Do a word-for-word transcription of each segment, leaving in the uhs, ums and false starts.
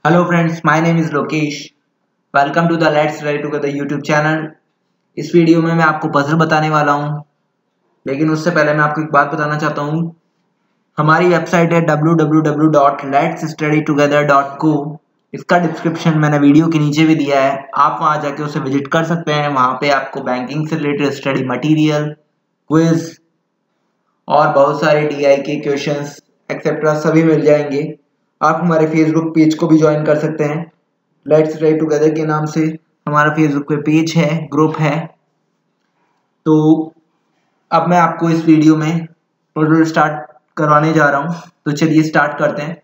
Hello friends, my name is Lokesh. Welcome to the Let's Study Together YouTube channel. इस video में मैं आपको puzzle बताने वाला हूँ, लेकिन उससे पहले मैं आपको एक बात बताना चाहता हूँ। हमारी वेबसाइट है W W W dot let's study together dot co. इसका डिस्क्रिप्शन मैंने वीडियो के नीचे भी दिया है, आप वहाँ जाके उसे विजिट कर सकते हैं। वहाँ पे आपको बैंकिंग से रिलेटेड स्टडी मटीरियल, क्विज और बहुत सारे डी आई के क्वेश्चंस एक्सेट्रा सभी मिल जाएंगे। आप हमारे फेसबुक पेज को भी ज्वाइन कर सकते हैं। लेट्स स्टडी टुगेदर के नाम से हमारा फेसबुक पे पेज है, ग्रुप है। तो अब मैं आपको इस वीडियो में टोटल स्टार्ट करवाने जा रहा हूँ, तो चलिए स्टार्ट करते हैं।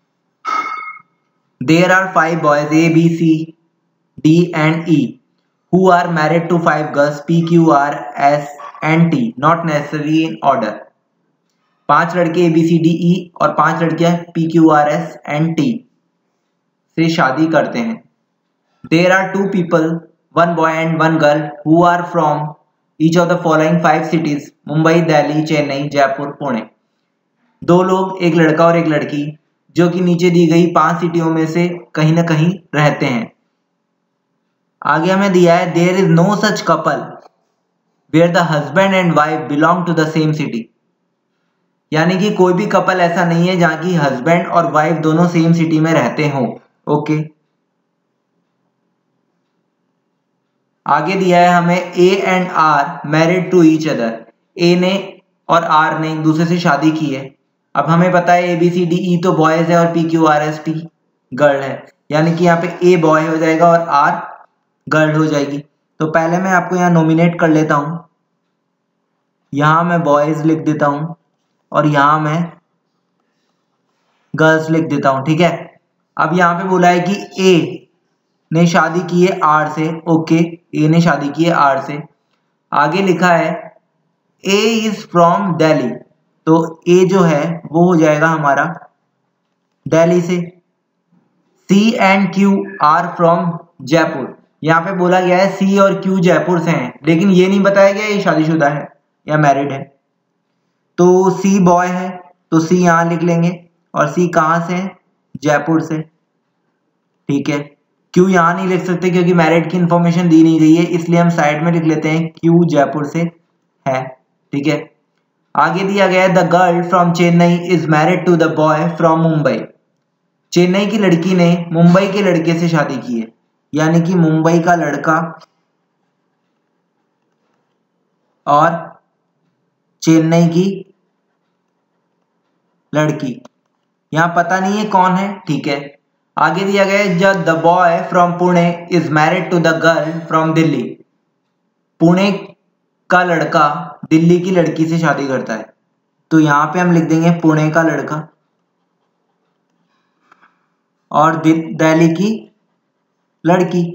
There are five boys A B C D and E who are married to five girls P Q R S and T, not necessary in order. पांच लड़के ए बी सी डी ई और पांच लड़कियां P Q R S and T से शादी करते हैं। There are two people, one boy and one girl, who are from each of the following five cities, Mumbai, Delhi, Chennai, Jaipur, Pune. दो लोग, एक लड़का और एक लड़की, जो कि नीचे दी गई पांच सिटियों में से कहीं ना कहीं रहते हैं। आगे हमें दिया है there is no such couple where the husband and wife belong to the same city, यानी कि कोई भी कपल ऐसा नहीं है जहां की हस्बैंड और वाइफ दोनों सेम सिटी में रहते हो। ओके, आगे दिया है हमें A and R married to each other, A ने और आर ने एक दूसरे से शादी की है। अब हमें पता है ए बी सी डी ई तो बॉयज है और P Q R S T girl है, यानी कि यहाँ पे ए बॉय हो जाएगा और आर गर्ल हो जाएगी। तो पहले मैं आपको यहाँ नॉमिनेट कर लेता हूं, यहां मैं बॉयज लिख देता हूं और यहां मैं गर्ल्स लिख देता हूं। ठीक है, अब यहां पे बोला है कि ए ने शादी की है आर से। ओके, ए ने शादी की है आर से। आगे लिखा है ए इज फ्रॉम दिल्ली, तो ए जो है वो हो जाएगा हमारा दिल्ली से। C and Q R from Jaipur, यहाँ पे बोला गया है सी और क्यू जयपुर से हैं, लेकिन ये नहीं बताया गया ये शादीशुदा है या मैरिड है। तो सी बॉय है तो सी यहां लिख लेंगे, और सी कहां से है, जयपुर से। ठीक है, क्यू यहां नहीं लिख सकते क्योंकि मैरिड की इंफॉर्मेशन दी नहीं गई है, इसलिए हम साइड में लिख लेते हैं क्यू जयपुर से है। ठीक है, आगे दिया गया है the girl from Chennai is married to the boy from Mumbai, Chennai की लड़की ने मुंबई के लड़के से शादी की है, यानी कि मुंबई का लड़का और चेन्नई की लड़की, यहां पता नहीं है कौन है। ठीक है, आगे दिया गया है जब the boy from Pune is married to the girl from Delhi, Pune का लड़का दिल्ली की लड़की से शादी करता है, तो यहां पे हम लिख देंगे पुणे का लड़का और दिल्ली की लड़की।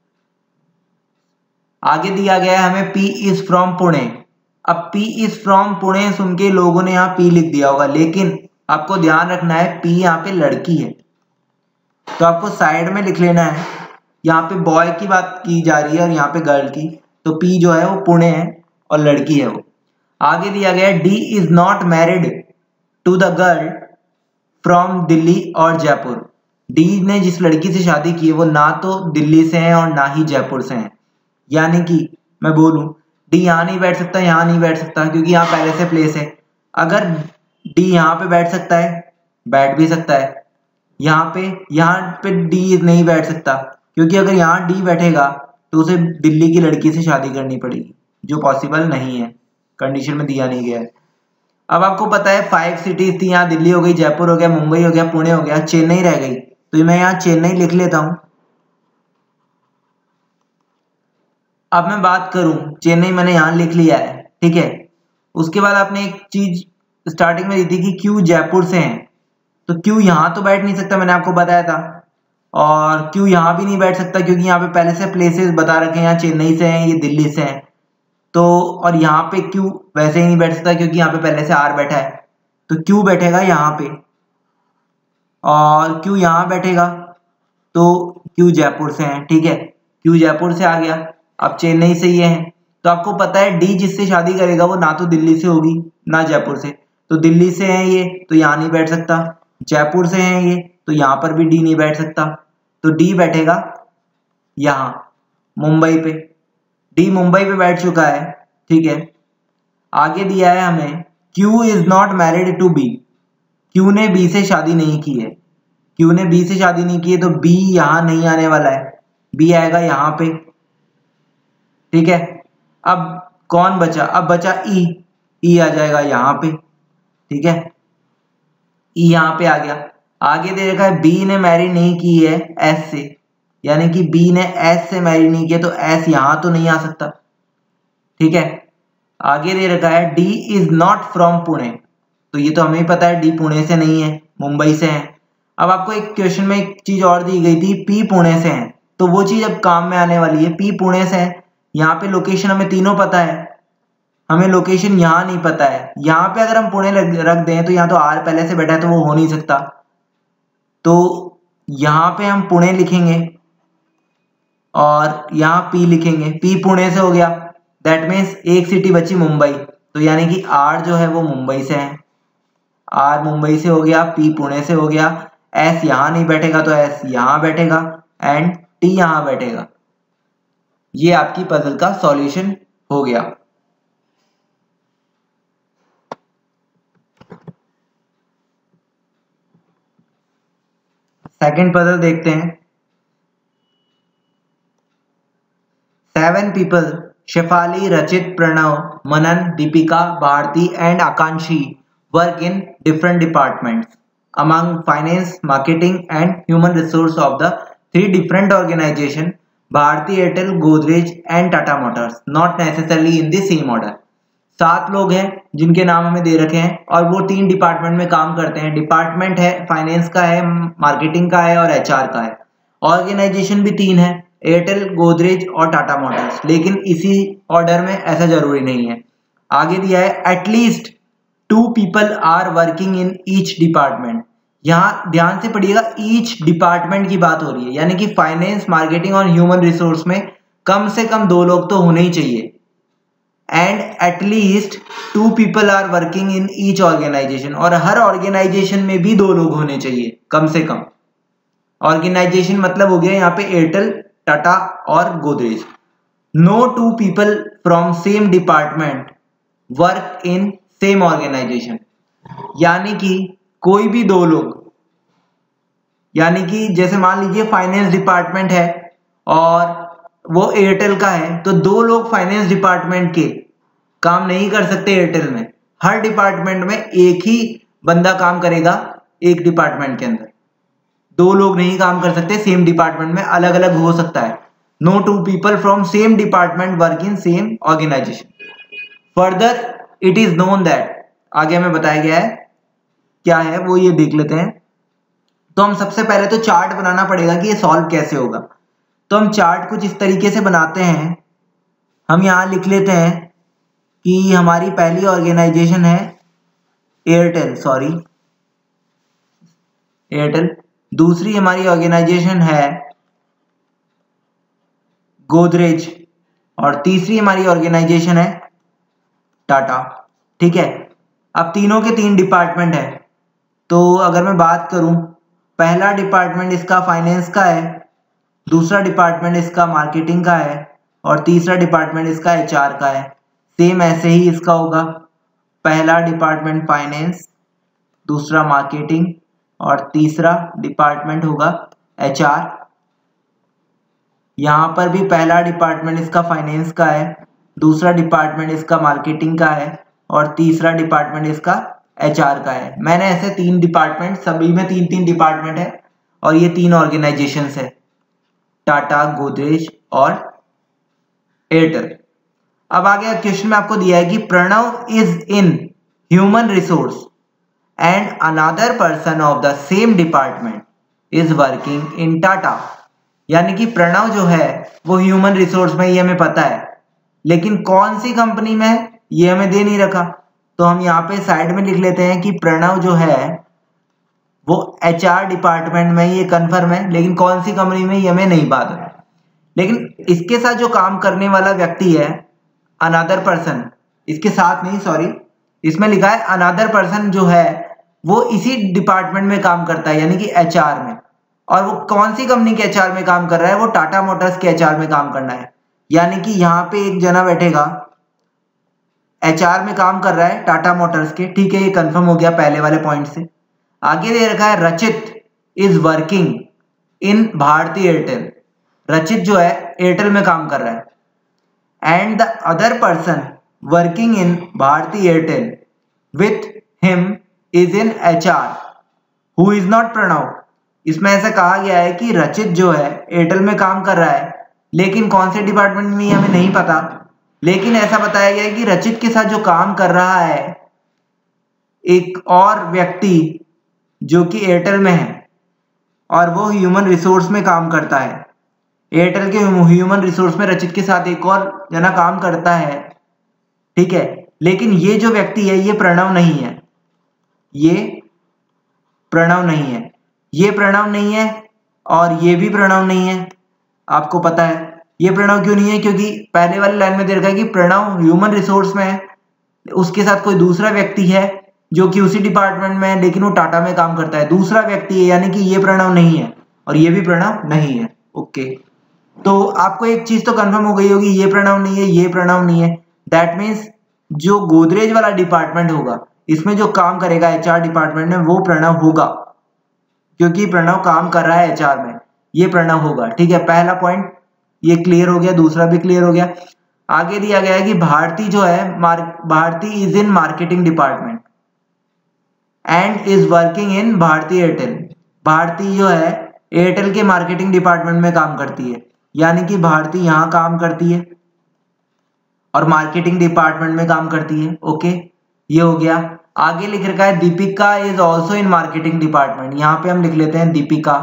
आगे दिया गया है हमें P इज फ्रॉम पुणे। अब P इज फ्रॉम पुणे सुन के लोगों ने यहाँ P लिख दिया होगा, लेकिन आपको ध्यान रखना है P यहाँ पे लड़की है, तो आपको साइड में लिख लेना है। यहाँ पे बॉय की बात की जा रही है और यहाँ पे गर्ल की, तो P जो है वो पुणे है और लड़की है वो। आगे दिया गया है D is not married to the girl from Delhi और जयपुर, D ने जिस लड़की से शादी की है वो ना तो दिल्ली से है और ना ही जयपुर से है, यानी कि मैं बोलूं D यहाँ नहीं बैठ सकता, यहाँ नहीं बैठ सकता क्योंकि यहाँ पहले से प्लेस है। अगर D यहाँ पे बैठ सकता है, बैठ भी सकता है, यहाँ पे यहाँ पे D नहीं बैठ सकता क्योंकि अगर यहाँ D बैठेगा तो उसे दिल्ली की लड़की से शादी करनी पड़ेगी, जो पॉसिबल नहीं है, कंडीशन में दिया नहीं गया है। अब आपको पता है फाइव सिटीज थी, यहाँ दिल्ली हो गई, जयपुर हो गया, मुंबई हो गया, पुणे हो गया, चेन्नई रह गई, तो मैं यहाँ चेन्नई लिख लेता हूं। अब मैं बात करूं, चेन्नई मैंने यहां लिख लिया है। ठीक है, उसके बाद आपने एक चीज स्टार्टिंग में दी थी कि क्यू जयपुर से हैं, तो क्यू यहां तो बैठ नहीं सकता, मैंने आपको बताया था, और क्यू यहां भी नहीं बैठ सकता क्योंकि यहाँ पे पहले से प्लेसेस बता रखे हैं, यहाँ चेन्नई से हैं, ये दिल्ली से हैं, तो और यहाँ पे क्यू वैसे ही नहीं बैठ सकता क्योंकि यहाँ पे पहले से आर बैठा है, तो क्यू बैठेगा यहाँ पे, और क्यू यहाँ बैठेगा तो क्यू जयपुर से है। ठीक है, क्यू जयपुर से आ गया, अब चेन्नई से ये है, तो आपको पता है डी जिससे शादी करेगा वो ना तो दिल्ली से होगी ना जयपुर से, तो दिल्ली से है ये तो यहाँ नहीं बैठ सकता, जयपुर से हैं ये तो यहाँ पर भी डी नहीं बैठ सकता, तो डी बैठेगा यहाँ मुंबई पे। डी मुंबई पे बैठ चुका है, ठीक है। आगे दिया है हमें Q is not married to B, Q ने बी से शादी नहीं की है, क्यू ने बी से शादी नहीं की है, तो बी यहाँ नहीं आने वाला है, बी आएगा यहाँ पे, ठीक है। अब कौन बचा, अब बचा ई, ई आ जाएगा यहाँ पे, ठीक है, ई यहाँ पे आ गया। आगे दे रखा है बी ने मैरी नहीं की है एस से, यानी कि बी ने एस से मैरी नहीं किया, तो एस यहाँ तो नहीं आ सकता, ठीक है। आगे दे रखा है D is not from Pune, तो ये तो हमें ही पता है डी पुणे से नहीं है, मुंबई से है। अब आपको एक क्वेश्चन में एक चीज और दी गई थी, पी पुणे से है, तो वो चीज अब काम में आने वाली है। पी पुणे से है, यहाँ पे लोकेशन हमें तीनों पता है, हमें लोकेशन यहाँ नहीं पता है। यहाँ पे अगर हम पुणे रख दें तो यहाँ तो आर पहले से बैठा है, तो वो हो नहीं सकता, तो यहाँ पे हम पुणे लिखेंगे और यहाँ पी लिखेंगे, पी पुणे से हो गया, दैट मीन्स एक सिटी बची मुंबई, तो यानी कि आर जो है वो मुंबई से है, आर मुंबई से हो गया, पी पुणे से हो गया, एस यहाँ नहीं बैठेगा तो एस यहाँ बैठेगा एंड टी यहाँ बैठेगा। ये आपकी पजल का सॉल्यूशन हो गया। सेकंड पजल देखते हैं। Seven people Shefali, Rachit, Pranav, Manan, Deepika, Bharti and Akankshi work in different departments among finance, marketing and human resource of the three different organization Bharti Airtel, Godrej and Tata Motors, not necessarily in the same order। सात लोग हैं जिनके नाम हमें दे रखे हैं और वो तीन डिपार्टमेंट में काम करते हैं। डिपार्टमेंट है फाइनेंस का है, मार्केटिंग का है और एचआर का है। ऑर्गेनाइजेशन भी तीन है, एयरटेल, गोदरेज और टाटा मोटर्स, लेकिन इसी ऑर्डर में ऐसा जरूरी नहीं है। आगे दिया है at least two people are working in each department. यहाँ ध्यान से पढ़िएगा, ईच डिपार्टमेंट की बात हो रही है, यानी कि फाइनेंस, मार्केटिंग और ह्यूमन रिसोर्स में कम से कम दो लोग तो होने ही चाहिए। And at least two people are working in each organisation, और हर ऑर्गेनाइजेशन में भी दो लोग होने चाहिए कम से कम। ऑर्गेनाइजेशन मतलब हो गया यहाँ पे एयरटेल, टाटा और Godrej. No two people from same department work in same organisation, यानी कि कोई भी दो लोग, यानी कि जैसे मान लीजिए फाइनेंस डिपार्टमेंट है और वो एयरटेल का है, तो दो लोग फाइनेंस डिपार्टमेंट के काम नहीं कर सकते एयरटेल में। हर डिपार्टमेंट में एक ही बंदा काम करेगा, एक डिपार्टमेंट के अंदर दो लोग नहीं काम कर सकते, सेम डिपार्टमेंट में अलग अलग हो सकता है। No two people from same department work in same organisation. Further it is known that, आगे हमें बताया गया है क्या है वो ये देख लेते हैं। तो हम सबसे पहले तो चार्ट बनाना पड़ेगा कि ये सॉल्व कैसे होगा। तो हम चार्ट कुछ इस तरीके से बनाते हैं। हम यहाँ लिख लेते हैं कि हमारी पहली ऑर्गेनाइजेशन है एयरटेल, सॉरी एयरटेल, दूसरी हमारी ऑर्गेनाइजेशन है गोदरेज और तीसरी हमारी ऑर्गेनाइजेशन है टाटा, ठीक है। अब तीनों के तीन डिपार्टमेंट है, तो अगर मैं बात करूं, पहला डिपार्टमेंट इसका फाइनेंस का है, दूसरा डिपार्टमेंट इसका मार्केटिंग का है और तीसरा डिपार्टमेंट इसका एचआर का है। सेम ऐसे ही इसका होगा, पहला डिपार्टमेंट फाइनेंस, दूसरा मार्केटिंग और तीसरा डिपार्टमेंट होगा एचआर। यहाँ पर भी पहला डिपार्टमेंट इसका फाइनेंस का है, दूसरा डिपार्टमेंट इसका मार्केटिंग का है और तीसरा डिपार्टमेंट इसका एचआर का है। मैंने ऐसे तीन डिपार्टमेंट, सभी में तीन तीन डिपार्टमेंट है और ये तीन ऑर्गेनाइजेशंस है, टाटा, गोदरेज और एयरटेल। अब आगे क्वेश्चन में आपको दिया है कि Pranav is in human resource and another person of the same department is working in Tata. यानी कि प्रणव जो है वो ह्यूमन रिसोर्स में, ये हमें पता है, लेकिन कौन सी कंपनी में है ये हमें दे नहीं रखा। तो हम यहाँ पे साइड में लिख लेते हैं कि प्रणव जो है वो एचआर डिपार्टमेंट में, ये कंफर्म है, लेकिन कौन सी कंपनी में ये हमें नहीं बात है। लेकिन इसके साथ जो काम करने वाला व्यक्ति है अनदर पर्सन, इसके साथ नहीं सॉरी, इसमें लिखा है अनदर पर्सन जो है वो इसी डिपार्टमेंट में काम करता है यानी कि एचआर में। और वो कौन सी कंपनी के एचआर में काम कर रहा है, वो टाटा मोटर्स के एचआर में काम करना है। यानी कि यहाँ पे एक जना बैठेगा एचआर में काम कर रहा है टाटा मोटर्स के, ठीक है, ये कंफर्म हो गया पहले वाले पॉइंट से। आगे दे रखा है Rachit is working in Bharti Airtel. Rachit जो है एयरटेल में काम कर रहा है। And the other person working in Bharti Airtel with him is in HR who is not Pranav. इसमें ऐसा कहा गया है कि रचित जो है एयरटेल में काम कर रहा है, लेकिन कौन से डिपार्टमेंट में हमें नहीं पता। लेकिन ऐसा बताया गया है कि रचित के साथ जो काम कर रहा है एक और व्यक्ति जो कि एयरटेल में है, और वो ह्यूमन रिसोर्स में काम करता है। एयरटेल के ह्यूमन रिसोर्स में रचित के साथ एक और जना काम करता है, ठीक है। लेकिन ये जो व्यक्ति है ये प्रणव नहीं है, ये प्रणव नहीं है, ये प्रणव नहीं है और ये भी प्रणव नहीं है। आपको पता है ये प्रणव क्यों नहीं है, क्योंकि पहले वाली लाइन में दे रखा है कि प्रणव ह्यूमन रिसोर्स में है, उसके साथ कोई दूसरा व्यक्ति है जो कि उसी डिपार्टमेंट में है लेकिन वो टाटा में काम करता है, दूसरा व्यक्ति है, यानी कि ये प्रणव नहीं है और ये भी प्रणव नहीं है। ओके, तो आपको एक चीज तो कंफर्म हो गई होगी, ये प्रणव नहीं है, ये प्रणव नहीं है। दैट मीन्स जो गोदरेज वाला डिपार्टमेंट होगा इसमें जो काम करेगा एचआर डिपार्टमेंट में वो प्रणव होगा, क्योंकि प्रणव काम कर रहा है एचआर में, ये प्रणव होगा। ठीक है, पहला पॉइंट ये क्लियर हो गया, दूसरा भी क्लियर हो गया। आगे दिया गया है कि भारती जो है Bharti is in marketing department and is working in Bharti Airtel. Bharti जो है एयरटेल के मार्केटिंग डिपार्टमेंट में काम करती है, यानी कि भारती यहां काम करती है और मार्केटिंग डिपार्टमेंट में काम करती है। ओके, ये हो गया। आगे लिख रखा है Deepika is also in marketing department. यहां पे हम लिख लेते हैं दीपिका,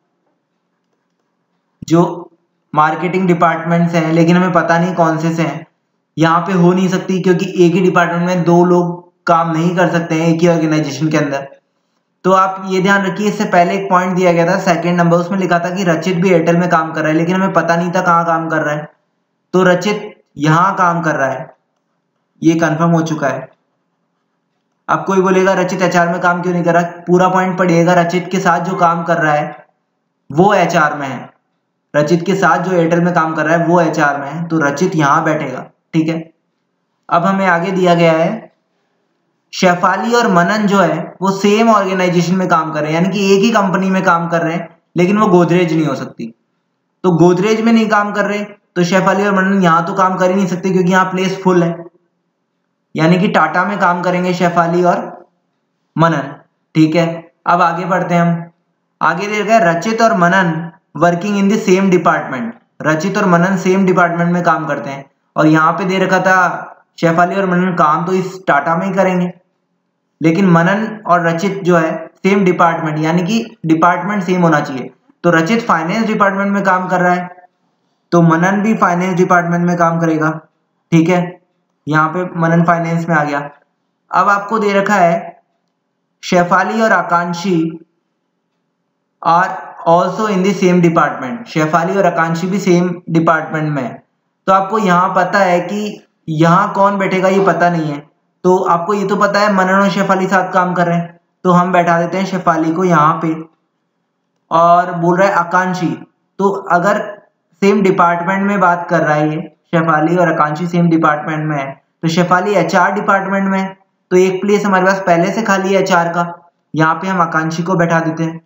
जो मार्केटिंग डिपार्टमेंट से हैं, लेकिन हमें पता नहीं कौन से से हैं। यहाँ पे हो नहीं सकती क्योंकि एक ही डिपार्टमेंट में दो लोग काम नहीं कर सकते हैं एक ही ऑर्गेनाइजेशन के अंदर। तो आप ये ध्यान रखिए, इससे पहले एक पॉइंट दिया गया था सेकंड नंबर, उसमें लिखा था कि रचित भी एयरटेल में काम कर रहा है, लेकिन हमें पता नहीं था कहाँ काम कर रहा है। तो रचित यहाँ काम कर रहा है, ये कंफर्म हो चुका है। अब कोई बोलेगा रचित एचआर में काम क्यों नहीं कर रहा, पूरा पॉइंट पढ़िएगा। रचित के साथ जो काम कर रहा है वो एचआर में है, रचित के साथ जो एयरटेल में काम कर रहा है वो एचआर में है, तो रचित यहां बैठेगा। ठीक है, अब हमें आगे दिया गया है शेफाली और मनन जो है वो सेम ऑर्गेनाइजेशन में काम कर रहे हैं, यानी कि एक ही कंपनी में काम कर रहे हैं, लेकिन वो गोदरेज नहीं हो सकती। तो गोदरेज में नहीं काम कर रहे तो शेफाली और मनन यहां तो काम कर ही नहीं सकते क्योंकि यहाँ प्लेस फुल है, यानी कि टाटा में काम करेंगे शेफाली और मनन। ठीक है, अब आगे बढ़ते हैं हम। आगे दे रखा है रचित और Manan working in the same department. Rachit और मनन सेम डिपार्टमेंट में काम करते हैं, और यहाँ पे दे रखा था शेफाली और मनन काम तो इस टाटा में ही करेंगे, लेकिन मनन और रचित जो है सेम डिपार्टमेंट, यानी कि डिपार्टमेंट सेम होना चाहिए। तो रचित फाइनेंस डिपार्टमेंट में काम कर रहा है तो मनन भी फाइनेंस डिपार्टमेंट में काम करेगा। ठीक है, यहाँ पे मनन फाइनेंस में आ गया। अब आपको दे रखा है शेफाली और Akankshi are also in the same department. Shefali और आकांक्षी भी सेम डिपार्टमेंट में है, तो आपको यहाँ पता है कि यहाँ कौन बैठेगा ये पता नहीं है। तो आपको ये तो पता है मनन और शेफाली साथ काम कर रहे हैं, तो हम बैठा देते हैं शेफाली को यहाँ पे, और बोल रहा है आकांक्षी। तो अगर सेम डिपार्टमेंट में बात कर रहा है ये, शेफाली और आकांक्षी सेम डिपार्टमेंट में है, तो शेफाली एचआर डिपार्टमेंट में है, तो एक प्लेस हमारे पास पहले से खाली है एचआर का, यहाँ पे हम आकांक्षी को बैठा देते हैं।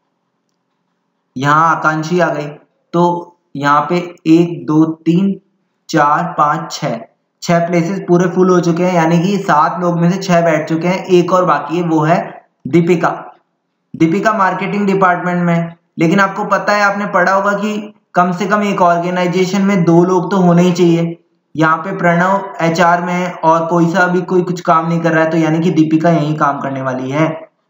यहाँ आकांक्षी आ गई, तो यहाँ पे एक दो तीन चार पाँच छः छह प्लेसेस पूरे फुल हो चुके हैं, यानी कि सात लोग में से छह बैठ चुके हैं, एक और बाकी है वो है दीपिका। दीपिका मार्केटिंग डिपार्टमेंट में, लेकिन आपको पता है आपने पढ़ा होगा कि कम से कम एक ऑर्गेनाइजेशन में दो लोग तो होने ही चाहिए। यहाँ पे प्रणव एचआर में है और कोई सा भी कोई कुछ काम नहीं कर रहा है, तो यानी कि दीपिका यही काम करने वाली है,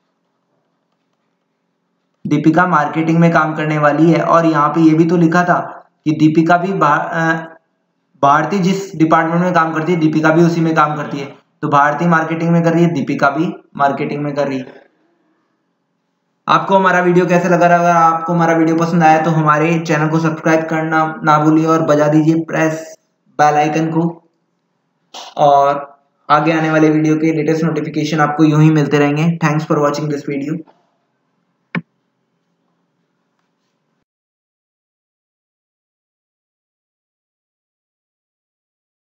दीपिका मार्केटिंग में काम करने वाली है। और यहाँ पे ये भी तो लिखा था कि दीपिका भी भारती जिस डिपार्टमेंट में काम करती है दीपिका भी उसी में काम करती है, तो भारती मार्केटिंग में कर रही है, दीपिका भी मार्केटिंग में कर रही है। आपको हमारा वीडियो कैसे लगा? अगर आपको हमारा वीडियो पसंद आया तो हमारे चैनल को सब्सक्राइब करना ना भूलिए और बजा दीजिए प्रेस बेल आइकन को, और आगे आने वाले वीडियो के लेटेस्ट नोटिफिकेशन आपको यूं ही मिलते रहेंगे। Thanks for watching this video.